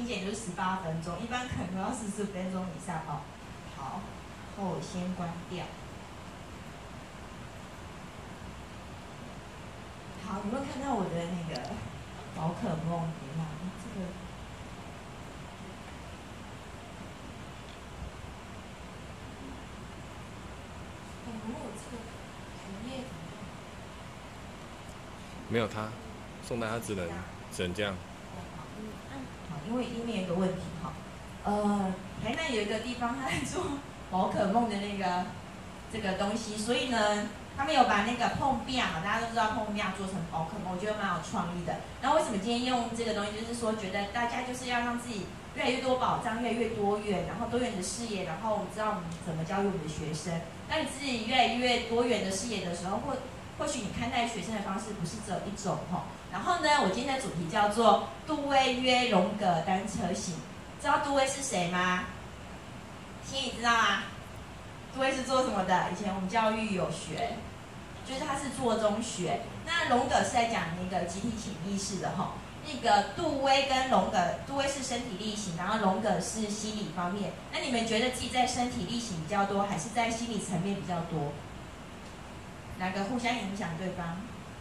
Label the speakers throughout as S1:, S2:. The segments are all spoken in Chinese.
S1: 精简就是18分钟，一般可能要40分钟以上哦。好，然后我先关掉。好，有没有看到我的那个宝可梦？你看这个。我这个主页
S2: 没有他，宋代他只能这样。
S1: 好，因为里面有一个问题哈，台南有一个地方他在做宝可梦的这个东西，所以呢，他们有把那个碰壁嘛，大家都知道碰壁做成宝可梦，我觉得蛮有创意的。然后为什么今天用这个东西，就是说觉得大家就是要让自己越来越多保障，越来越多元，然后多元的视野，然后我们知道我们怎么教育我们的学生。当你自己越来越多元的视野的时候，或许你看待学生的方式不是只有一种哈。然后呢，我今天的主题叫做杜威约荣格单车行。知道杜威是谁吗？心里知道吗？杜威是做什么的？以前我们教育有学，就是他是做中学。那荣格是在讲那个集体潜意识的哈。那个杜威跟荣格，杜威是身体力行，然后荣格是心理方面。那你们觉得自己在身体力行比较多，还是在心理层面比较多？哪个互相影响对方？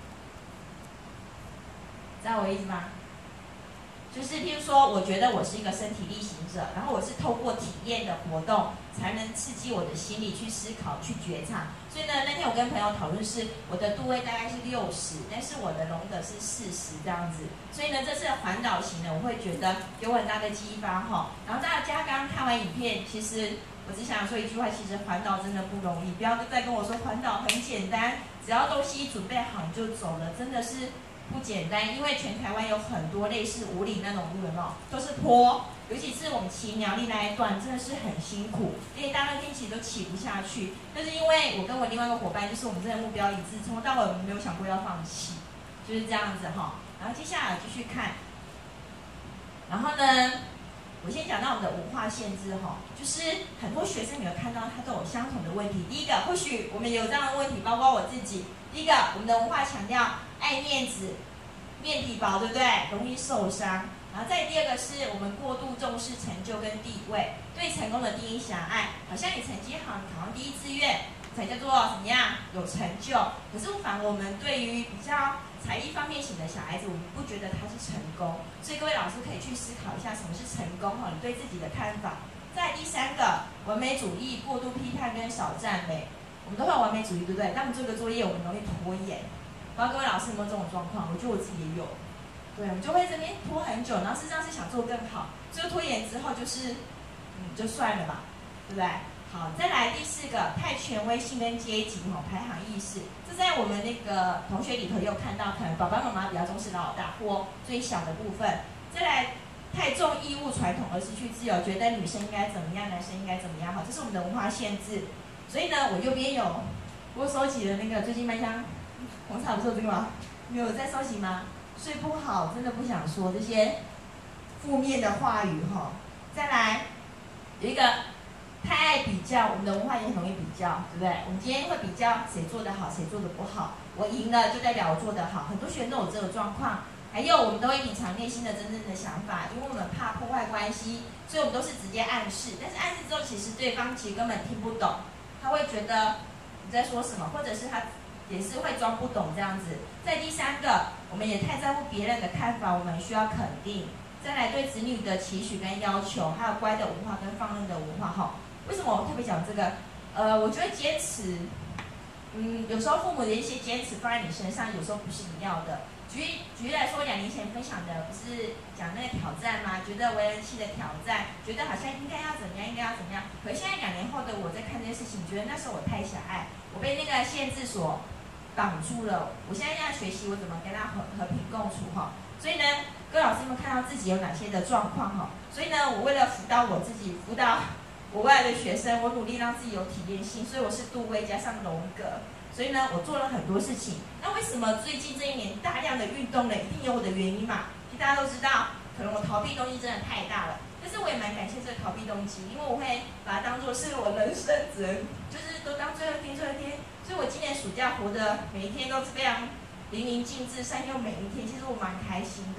S1: 知道我意思吗？就是譬如说，我觉得我是一个身体力行者，然后我是透过体验的活动，才能刺激我的心理去思考、去觉察。所以呢，那天我跟朋友讨论是，我的杜威大概是60，但是我的荣格是40这样子。所以呢，这次环岛行呢，我会觉得有很大的激发哈。然后大家刚刚看完影片，其实我只想说一句话，其实环岛真的不容易，不要再跟我说环岛很简单，只要东西准备好你就走了，真的是不简单。因为全台湾有很多类似武岭那种路哦，都是坡，尤其是我们骑苗栗那一段，真的是很辛苦，因为大热天其实都骑不下去。但是因为我跟我另外一个伙伴，就是我们真的目标一致，从头到尾我们没有想过要放弃，就是这样子哈。然后接下来继续看，然后呢，我先讲到我们的文化限制哈，就是很多学生你有看到他都有相同的问题。第一个，或许我们有这样的问题，包括我自己。第一个，我们的文化强调爱面子，面皮薄，对不对？容易受伤。然后再第二个是我们过度重视成就跟地位，对成功的定义狭隘，好像你成绩好，你考上第1志愿才叫做怎么样有成就。可是反而我们对于比较才艺方面型的小孩子，我们不觉得他是成功。所以各位老师可以去思考一下什么是成功哈，你对自己的看法。再第三个，完美主义、过度批判跟少赞美。我们都会有完美主义，对不对？当我们做个作业，我们容易拖延。不知道各位老师有没有这种状况？我觉得我自己也有。对，我们就会这边拖很久，然后事实上是想做更好，最后拖延之后就是就算了吧，对不对？好，再来第4个，太权威性跟阶级排行意识，这在我们那个同学里头也有看到，可能爸爸妈妈比较重视老大或最小的部分。再来，太重义务传统而失去自由，觉得女生应该怎么样，男生应该怎么样，好，这是我们的文化限制。所以呢，我右边我收集了那个最近麦香红茶不是有这个吗？你有在收集吗？睡不好，真的不想说这些负面的话语哈。再来有一个太爱比较，我们的文化也很容易比较，对不对？我们今天会比较谁做得好，谁做得不好。我赢了就代表我做得好，很多学生都有这个状况。还有我们都会隐藏内心的真正的想法，因为我们怕破坏关系，所以我们都是直接暗示。但是暗示之后，其实对方其实根本听不懂。他会觉得你在说什么，或者是他也是会装不懂这样子。再第3个，我们也太在乎别人的看法，我们需要肯定。再来对子女的期许跟要求，还有乖的文化跟放任的文化哈。为什么我特别讲这个？我觉得坚持，有时候父母的一些坚持放在你身上，有时候不是你要的。举例来说，2年前分享的不是讲那个挑战吗？觉得为人妻的挑战，觉得好像应该要怎么样，应该要怎么样。可是现在2年后的我在看这件事情，觉得那时候我太狭隘，我被那个限制所绑住了。我现在要学习我怎么跟他和平共处哈。所以呢，各位老师们看到自己有哪些的状况哈。所以呢，我为了辅导我自己，辅导我未来的学生，我努力让自己有体验性，所以我是杜威加上荣格。所以呢，我做了很多事情。那为什么最近这1年大量的运动呢？一定有我的原因嘛？其实大家都知道，可能我逃避动机真的太大了。但是我也蛮感谢这个逃避动机，因为我会把它当作是我人生责任，就是都当最后一天，最后一天。所以我今年暑假活的每一天都是非常淋漓尽致，善用每一天，其实我蛮开心的。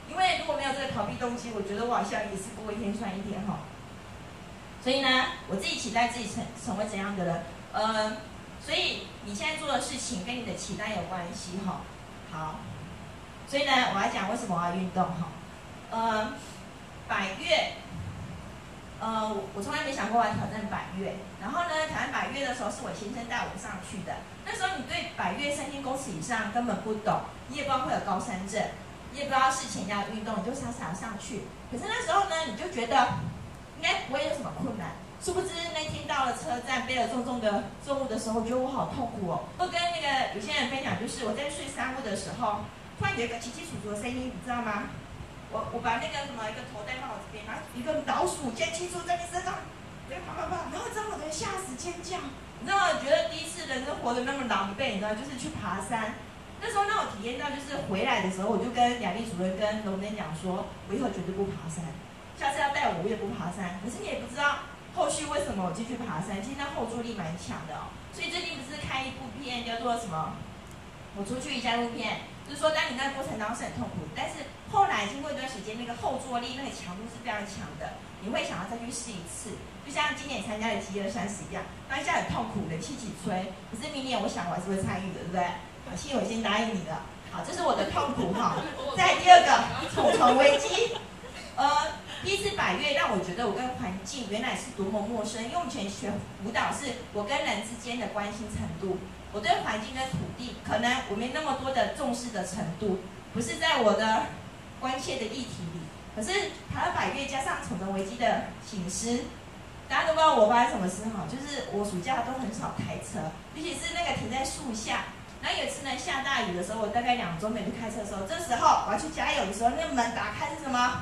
S1: 因为如果没有这个逃避动机，我觉得我好像也是过一天算一天哈。所以呢，我自己期待自己成为怎样的人，所以你现在做的事情跟你的期待有关系哈。好，所以呢，我要讲为什么我要运动哈。百岳，我从来没想过我要挑战百岳。然后呢，挑战百岳的时候是我先生带我上去的。那时候你对百岳3000公尺以上根本不懂，你也不知道会有高山症，你也不知道事前要运动，你就傻傻上去。可是那时候呢，你就觉得应该不会有什么困难。殊不知那天到了车站，背了重重的重物的时候，我觉得我好痛苦哦。我跟那个有些人分享，就是我在睡山屋的时候，突然有一个奇奇楚楚的声音，你知道吗？我把那个什么一个头戴放我这边，然后一个老鼠尖气出在你身上，啪啪啪，然后让我的吓死尖叫。你知道吗？觉得第一次人生活得那么狼狈，你知道，就是去爬山。那时候让我体验到，就是回来的时候，我就跟雅丽主任跟龙根讲说，我以后绝对不爬山，下次要带我也不爬山。可是你也不知道后续为什么我继续爬山，其实那后坐力蛮强的哦。所以最近不是看一部片叫做什么？我出去一下录片，就是说当你那过程当中是很痛苦，但是后来经过一段时间，那个后坐力那个强度是非常强的，你会想要再去试一次。就像今年参加的饥饿30一样，当下很痛苦，冷气起吹，可是明年我想我还是会参与的，对不对？好，幸我先答应你了。好，这是我的痛苦哈。再第二个，重重危机。第一次百岳让我觉得我跟环境原来是多么陌生，因为我们以前学舞蹈是我跟人之间的关心程度，我对环境跟土地可能我没那么多的重视的程度，不是在我的关切的议题里。可是爬了百岳加上重重危机的醒狮。大家都不知道我发生什么事哈，就是我暑假都很少开车，尤其是那个停在树下。然后有一次呢下大雨的时候，我大概2周没去开车的时候，这时候我要去加油的时候，那个门打开是什么？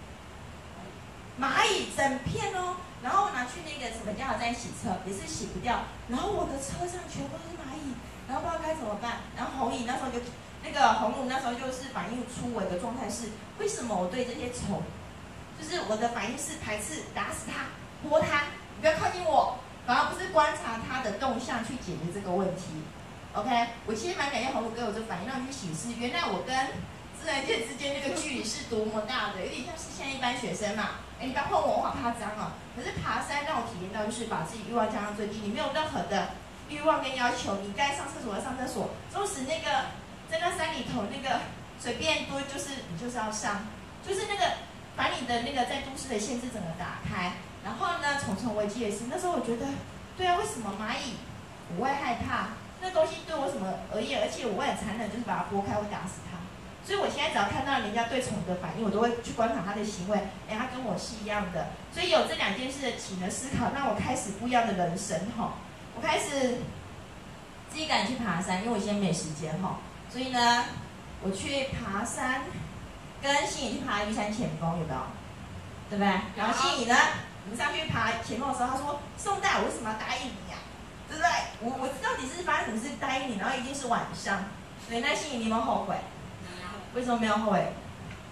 S1: 蚂蚁整片哦。然后我拿去那个什么加油站洗车，也是洗不掉。然后我的车上全部都是蚂蚁，然后不知道该怎么办。然后红姨那时候就那个红乳那时候就是反映出我的状态是，为什么我对这些虫，就是我的反应是排斥，打死它。泼它，你不要靠近我，反而不是观察它的动向去解决这个问题。OK， 我其实蛮感谢红乳给我这反应，让我去显示原来我跟自然界之间那个距离是多么大的，有点像是现在一般学生嘛。你不要碰我，我好怕脏哦。可是爬山让我体验到，就是把自己欲望降到最低，你没有任何的欲望跟要求，你该上厕所要上厕所，纵使那个在那山里头那个随便多，就是你就是要上，就是那个把你的那个在都市的限制整个打开。然后呢，重重危机也是，那时候我觉得，对啊，为什么蚂蚁我会害怕？那东西对我什么而言？而且我会很残忍，就是把它拨开，会打死它。所以我现在只要看到人家对虫的反应，我都会去观察它的行为，它跟我是一样的。所以有这2件事的起的思考，让我开始不一样的人生哈。我开始自己敢去爬山，因为我现在没时间哈。所以呢，我去爬山，跟心怡去爬玉山前锋，有没有？对不对？然后心怡呢？我们上去爬前锋的时候，他说：“宋代，我为什么要答应你呀？对不对？我到底是发生什么事答应你？然后一定是晚上。对，那心怡，你有没有后悔？为什么没有后悔？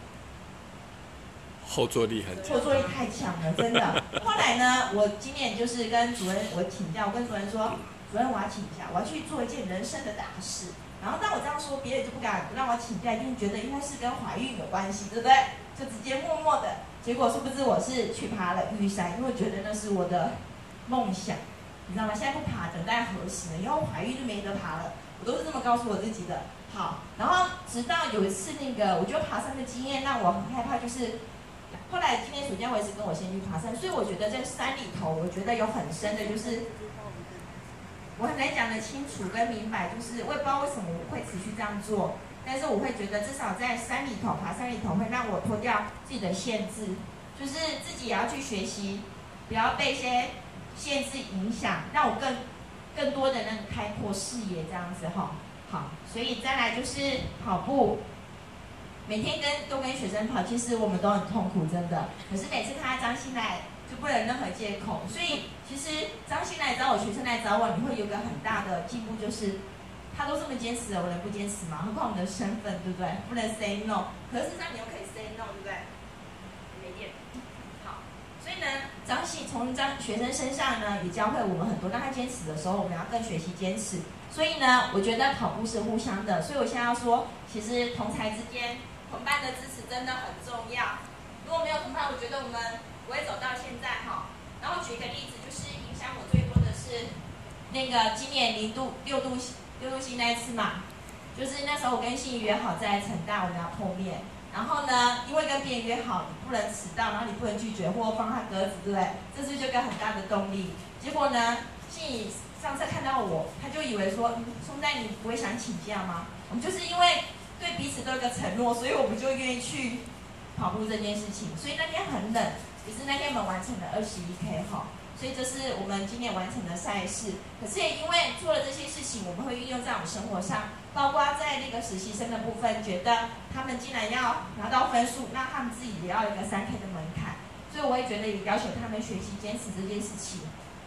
S2: 后坐力很强，
S1: 后坐力太强了，真的。后来呢，我今年就是跟主任我请假，我跟主任说，主任我要请假，我要去做一件人生的大事。然后当我这样说，别人就不敢让我请假，一定觉得应该是跟怀孕有关系，对不对？就直接默默的。结果殊不知我是去爬了玉山，因为我觉得那是我的梦想，你知道吗？现在不爬，等待何时呢？以后怀孕就没得爬了，我都是这么告诉我自己的。好，然后直到有一次那个，我觉得爬山的经验让我很害怕，就是后来今年暑假我也是跟我先去爬山，所以我觉得在山里头，我觉得有很深的，就是我很难讲得清楚跟明白，就是我也不知道为什么我会持续这样做。但是我会觉得，至少在山里头爬山里头，会让我脱掉自己的限制，就是自己也要去学习，不要被一些限制影响，让我更多的那个开阔视野这样子哈。好，所以再来就是跑步，每天都跟学生跑，其实我们都很痛苦，真的。可是每次看到张新来，就不能任何借口。所以其实张新来找我，学生来找我，你会有个很大的进步，就是。他都这么坚持了，我能不坚持吗？何况我们的身份，对不对？不能 say no， 可是那你又可以 say no， 对不对？没电。好，所以呢，从学生身上呢，也教会我们很多。当他坚持的时候，我们要更学习坚持。所以呢，我觉得跑步是互相的。所以我现在要说，其实同才之间同伴的支持真的很重要。如果没有同伴，我觉得我们不会走到现在哈。然后举一个例子，就是影响我最多的是那个今年6度星那一次嘛，就是那时候我跟信约好在成大我们要碰面，然后呢，因为跟别人约好你不能迟到，然后你不能拒绝或放他鸽子，对不对？这是就一个很大的动力。结果呢，信上次看到我，他就以为说，松代你不会想请假吗？我们就是因为对彼此都有一个承诺，所以我们就愿意去跑步这件事情。所以那天很冷，也是那天我们完成了21K 哈。所以这是我们今年完成的赛事。可是也因为做了这些事情，我们会运用在我们生活上，包括在那个实习生的部分，觉得他们既然要拿到分数，那他们自己也要有一个3K 的门槛。所以我也觉得也要求他们学习坚持这件事情。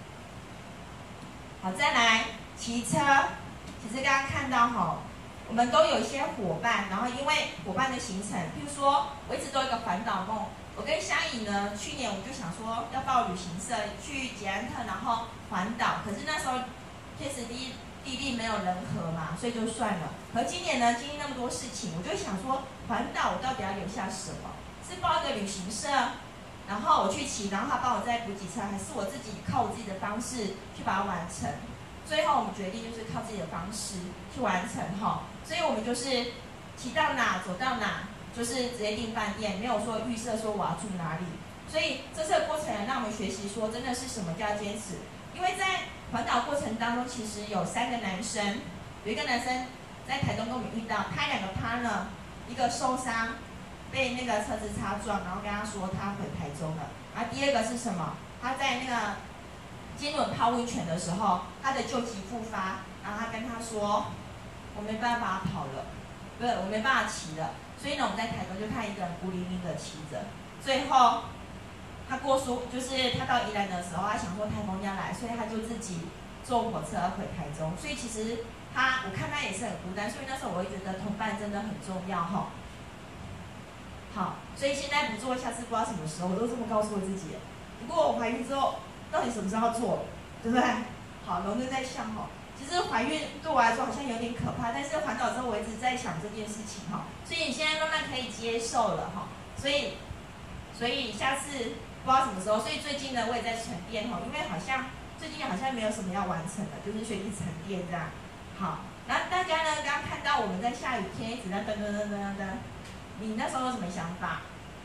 S1: 好，再来骑车。其实刚刚看到哈，我们都有一些伙伴，然后因为伙伴的行程，譬如说我一直都有一个环岛梦。我跟香颖呢，去年我们就想说要报旅行社去捷安特，然后环岛。可是那时候天时地利没有人和嘛，所以就算了。而今年呢，经历那么多事情，我就想说环岛我到底要留下什么？是报一个旅行社，然后我去骑，然后他帮我再补给车，还是我自己靠我自己的方式去把它完成？最后我们决定就是靠自己的方式去完成哈。所以我们就是骑到哪走到哪。就是直接订饭店，没有说预设说我要住哪里，所以这次的过程让我们学习说真的是什么叫坚持。因为在环岛过程当中，其实有3个男生，有一个男生在台东跟我们遇到，他2个 partner， 一个受伤被那个车子擦撞，然后跟他说他回台中了。然后第2个是什么？他在那个金轮泡温泉的时候，他的旧疾复发，然后他跟他说我没办法跑了，不是我没办法骑了。所以呢，我们在台东就看一个人孤零零的骑着，最后他就是他到宜兰的时候，他想说台风要来，所以他就自己坐火车回台中。所以其实我看他也是很孤单，所以那时候我会觉得同伴真的很重要哈。好，所以现在不做，下次不知道什么时候，我都这么告诉我自己。不过我怀孕之后，到底什么时候要做，对不对？好，龙就在想哈。其实怀孕对我来说好像有点可怕，但是环岛之后我一直在想这件事情哈，所以你现在慢慢可以接受了哈，所以下次不知道什么时候，所以最近呢我也在沉淀哈，因为最近好像没有什么要完成的，就是学习沉淀这样。好，然后大家呢刚看到我们在下雨天一直在噔，你那时候有什么想法？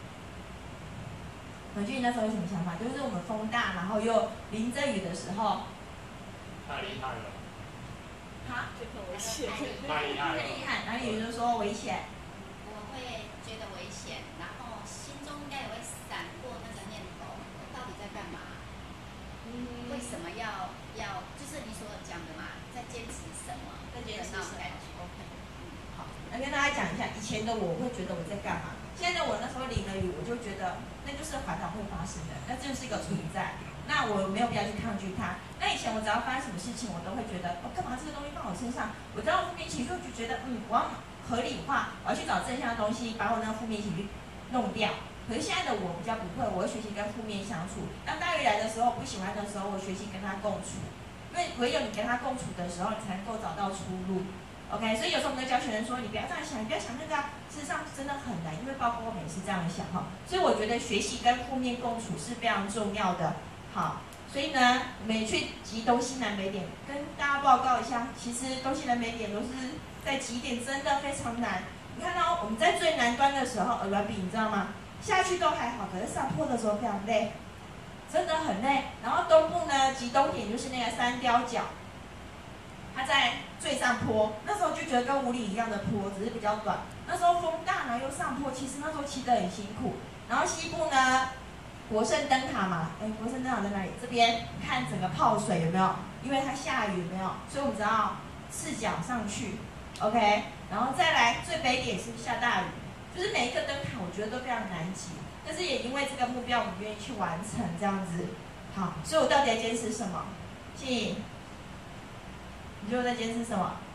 S1: 文俊那时候有什么想法？就是我们风大，然后又淋着雨的时候。
S3: 太厉害了。
S1: 好，
S4: 这个危险，
S3: 太厉害了。
S1: 太厉害，哪里就说危险？
S4: 我会觉得危险，然后心中应该也会闪过那个念头，我到底在干嘛？为什么要就是你所讲的嘛，在坚持什么？
S1: 在坚持什么
S4: ？OK。
S1: 好，来跟大家讲一下，以前的我会觉得我在干嘛，现在的我那时候淋了雨，我就觉得那就是环岛会发生的，那这就是一个存在。那我没有必要去抗拒它。那以前我只要发生什么事情，我都会觉得，干嘛这个东西放我身上？我只要负面情绪，就觉得，我要合理化，我要去找正向的东西，把我那个负面情绪弄掉。可是现在的我比较不会，我会学习跟负面相处。当大鱼来的时候，不喜欢的时候，我学习跟他共处。因为唯有你跟他共处的时候，你才能够找到出路。OK， 所以有时候我们在教学生说，你不要这样想，你不要想那个事实上真的很难，因为包括我们也是这样想哈。所以我觉得学习跟负面共处是非常重要的。好，所以呢，我们也去集东西南北点，跟大家报告一下，其实东西南北点都是在极点，真的非常难。你看到我们在最南端的时候，鹅銮鼻，你知道吗？下去都还好，可是上坡的时候非常累，真的很累。然后东部呢，极东点就是那个三雕角，它在最上坡，那时候就觉得跟武岭一样的坡，只是比较短。那时候风大，然后又上坡，其实那时候骑得很辛苦。然后西部呢？国圣灯塔嘛，国圣灯塔在哪里？这边看整个泡水有没有？因为它下雨有没有？所以我们只要赤脚上去 ，OK。然后再来最北点是下大雨，就是每一个灯塔我觉得都非常难挤，但是也因为这个目标，我们愿意去完成这样子。好，所以我到底在坚持什么？静颖，你觉得我在坚持什么？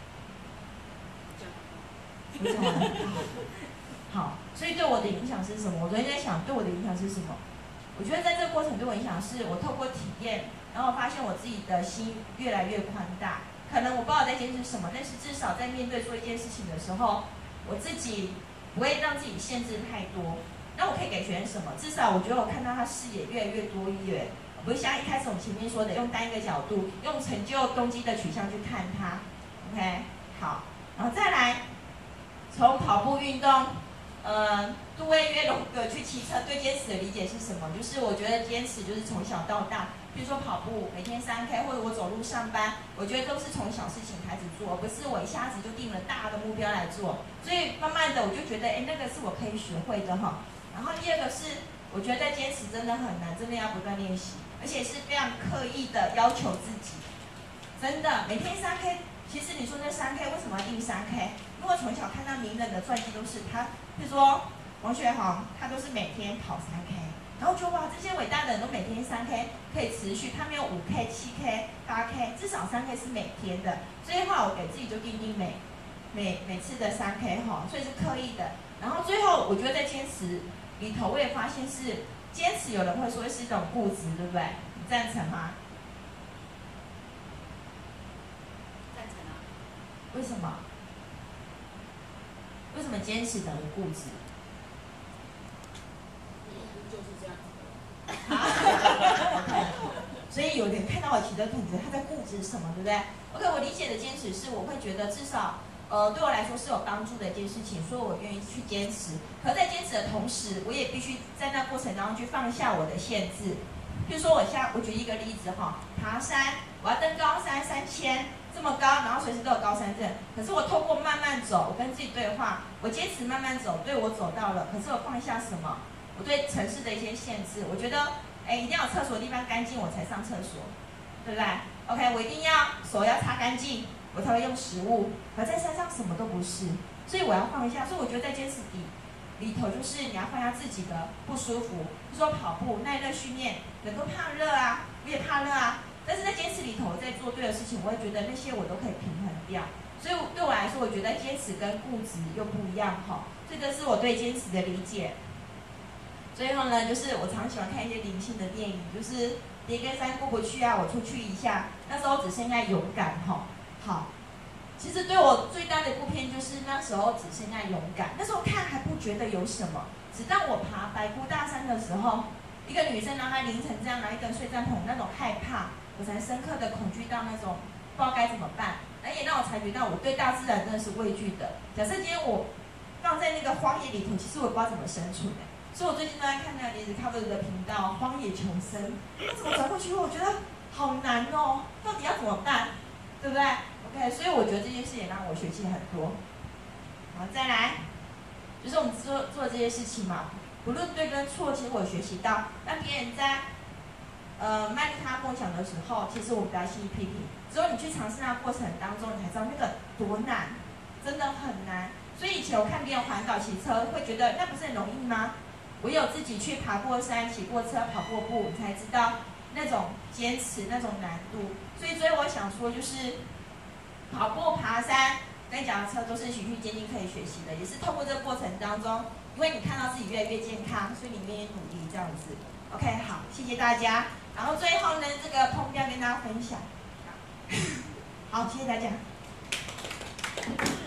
S1: 我讲完了。好，所以对我的影响是什么？我昨天在想，对我的影响是什么？我觉得在这个过程对我影响是，我透过体验，然后发现我自己的心越来越宽大。可能我不知道在坚持什么，但是至少在面对做一件事情的时候，我自己不会让自己限制太多。那我可以给学生什么？至少我觉得我看到他视野越来越多元，不是像一开始我们前面说的，用单一个角度，用成就动机的取向去看他。OK， 好，然后再来从跑步运动。杜威约龙格去骑车对坚持的理解是什么？就是我觉得坚持就是从小到大，比如说跑步，每天3K， 或者我走路上班，我觉得都是从小事情开始做，而不是我一下子就定了大的目标来做。所以慢慢的我就觉得，那个是我可以学会的哈。然后第二个是，我觉得坚持真的很难，真的要不断练习，而且是非常刻意的要求自己。真的，每天3K， 其实你说那3K 为什么要定3K？因为我从小看到名人的传记都是他，比如说王学宏，他都是每天跑3K， 然后就哇，这些伟大的人都每天3K 可以持续，他们有5K、7K、8K， 至少3K 是每天的。所以的话，我给自己就定每次的3K 哈，所以是刻意的。然后最后，我觉得在坚持里头，我也发现是坚持，有人会说是一种固执，对不对？你赞成吗？
S4: 赞成啊。
S1: 为什么？为什么坚持等于固执？
S5: 就是这样子的。
S1: 所以有人看到我骑的品质，他在固执什么，对不对 ？OK， 我理解的坚持是，我会觉得至少，对我来说是有帮助的一件事情，所以我愿意去坚持。可在坚持的同时，我也必须在那过程当中去放下我的限制。譬如说，我举一个例子哈，爬山，我要登高山3000。这么高，然后随时都有高山症。可是我透过慢慢走，我跟自己对话，我坚持慢慢走，对我走到了。可是我放下什么？我对城市的一些限制，我觉得，一定要有厕所的地方干净，我才上厕所，对不对 ？OK， 我一定要手要擦干净，我才会用食物。而在山上什么都不是，所以我要放下。所以我觉得在坚持里头，就是你要放下自己的不舒服。就说跑步耐热训练，人都怕热啊，我也怕热啊。但是在坚持里头，我在做对的事情，我会觉得那些我都可以平衡掉。所以对我来说，我觉得坚持跟固执又不一样哈。这个是我对坚持的理解。最后呢，就是我常喜欢看一些灵性的电影，就是别根山过不去啊，我出去一下。那时候只剩下勇敢哈。好，其实对我最大的一部片就是那时候只剩下勇敢。那时候看还不觉得有什么，直到我爬白姑大山的时候，一个女生让她凌晨这样拿一根睡帐篷，那种害怕。我才深刻的恐惧到那种不知道该怎么办，而也让我察觉到我对大自然真的是畏惧的。假设今天我放在那个荒野里头，其实我也不知道怎么生存的。所以我最近都在看那个Discovery的频道《荒野求生》，那怎么转过去？我觉得好难哦，到底要怎么办？对不对 ？OK， 所以我觉得这件事也让我学习很多。好，再来，就是我们做这些事情嘛，不论对跟错，其实我学习到，当别人在迈入他梦想的时候，其实我们不要轻易批评。只有你去尝试那过程当中，你才知道那个多难，真的很难。所以以前我看别人环岛骑车，会觉得那不是很容易吗？我有自己去爬过山、骑过车、跑过步，你才知道那种坚持、那种难度。所以我想说，就是跑步、爬山跟脚踏车都是循序渐进可以学习的，也是透过这个过程当中，因为你看到自己越来越健康，所以你愿意努力这样子。OK， 好，谢谢大家。然后最后呢，这个碰标跟大家分享。好，谢谢大家。